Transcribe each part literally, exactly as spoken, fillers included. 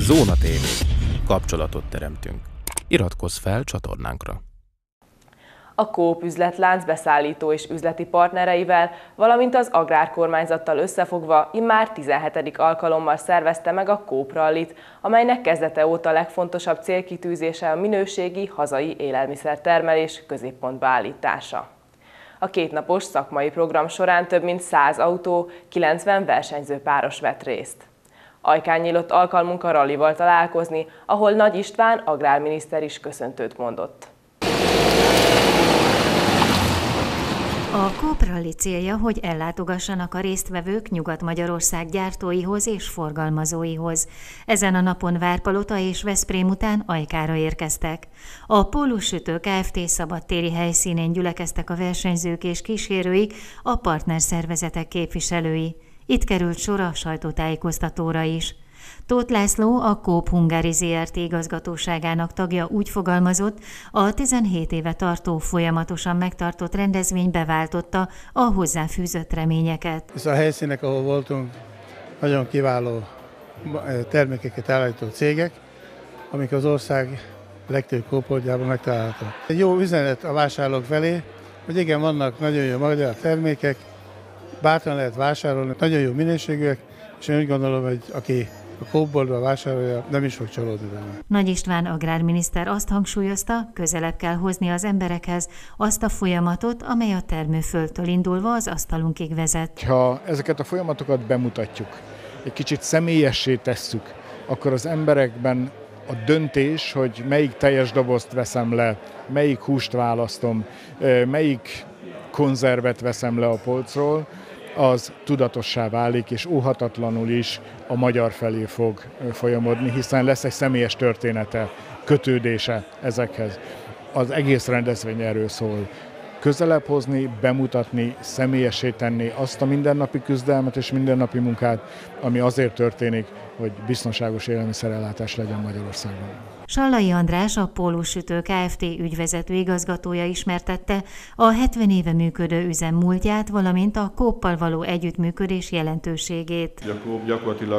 Zóna té vé. Kapcsolatot teremtünk. Iratkozz fel csatornánkra. A Coop üzletlánc beszállító és üzleti partnereivel, valamint az agrárkormányzattal összefogva immár tizenhetedik alkalommal szervezte meg a Coop Rallyt, amelynek kezdete óta legfontosabb célkitűzése a minőségi, hazai élelmiszertermelés középpontba állítása. A kétnapos szakmai program során több mint száz autó, kilencven versenyző páros vett részt. Ajkán nyílt alkalmunk a rallival találkozni, ahol Nagy István agrárminiszter is köszöntőt mondott. A Coop Rally célja, hogy ellátogassanak a résztvevők Nyugat-Magyarország gyártóihoz és forgalmazóihoz. Ezen a napon Várpalota és Veszprém után Ajkára érkeztek. A Pólus Sütő Kft. Szabadtéri helyszínén gyülekeztek a versenyzők és kísérőik, a partnerszervezetek képviselői. Itt került sor a sajtótájékoztatóra is. Tóth László, a Coop Hungary zé er té igazgatóságának tagja úgy fogalmazott, a tizenhét éve tartó folyamatosan megtartott rendezvény beváltotta a hozzáfűzött reményeket. Ez a helyszínek, ahol voltunk, nagyon kiváló termékeket állító cégek, amik az ország legtöbb Coop-oldjában megtalálhatók. Egy jó üzenet a vásárlók felé, hogy igen, vannak nagyon jó magyar termékek, bátran lehet vásárolni, nagyon jó minőségűek, és én úgy gondolom, hogy aki a Coop-boltban vásárolja, nem is fog csalódni benne. Nagy István agrárminiszter azt hangsúlyozta, közelebb kell hozni az emberekhez azt a folyamatot, amely a termőföldtől indulva az asztalunkig vezet. Ha ezeket a folyamatokat bemutatjuk, egy kicsit személyessé tesszük, akkor az emberekben a döntés, hogy melyik teljes dobozt veszem le, melyik húst választom, melyik konzervet veszem le a polcról, az tudatossá válik, és óhatatlanul is a magyar felé fog folyamodni, hiszen lesz egy személyes története, kötődése ezekhez. Az egész rendezvény erről szól. Közelebb hozni, bemutatni, személyessé tenni azt a mindennapi küzdelmet és mindennapi munkát, ami azért történik, hogy biztonságos élelmiszerellátás legyen Magyarországon. Sallai András, a Pólus Sütő Kft. Ügyvezető igazgatója ismertette a hetven éve működő üzem múltját, valamint a Coop-pal való együttműködés jelentőségét. A Coop gyakorlatilag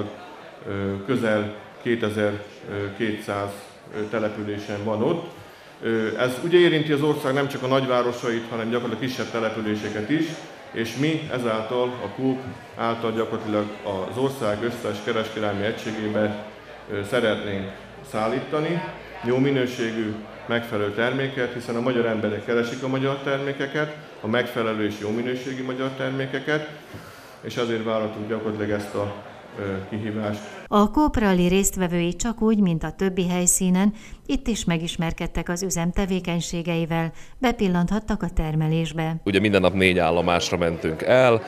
közel kétezer-kétszáz településen van ott. Ez ugye érinti az ország nem csak a nagyvárosait, hanem gyakorlatilag kisebb településeket is, és mi ezáltal a Coop által gyakorlatilag az ország összes kereskedelmi egységében szeretnénk szállítani jó minőségű, megfelelő terméket, hiszen a magyar emberek keresik a magyar termékeket, a megfelelő és jó minőségű magyar termékeket, és azért vállaltuk gyakorlatilag ezt a kihívást. A Coop Rally résztvevői csak úgy, mint a többi helyszínen, itt is megismerkedtek az üzem tevékenységeivel, bepillanthattak a termelésbe. Ugye minden nap négy állomásra mentünk el,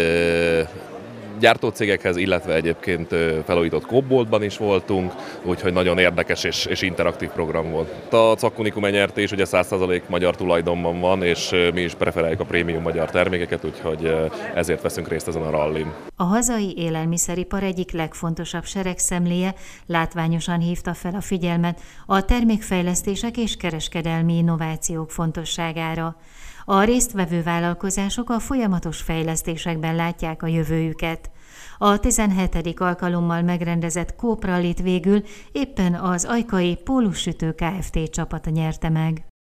gyártócégekhez, illetve egyébként felújított Coop-boltban is voltunk, úgyhogy nagyon érdekes és, és interaktív program volt. A Cakkunikum enyertés ugye száz százalék magyar tulajdonban van, és mi is preferáljuk a prémium magyar termékeket, úgyhogy ezért veszünk részt ezen a rallin. A hazai élelmiszeripar egyik legfontosabb seregszemléje látványosan hívta fel a figyelmet a termékfejlesztések és kereskedelmi innovációk fontosságára. A résztvevő vállalkozások a folyamatos fejlesztésekben látják a jövőjüket. A tizenhetedik alkalommal megrendezett Coop Rallyt végül éppen az ajkai Pólus Sütő Kft. Csapata nyerte meg.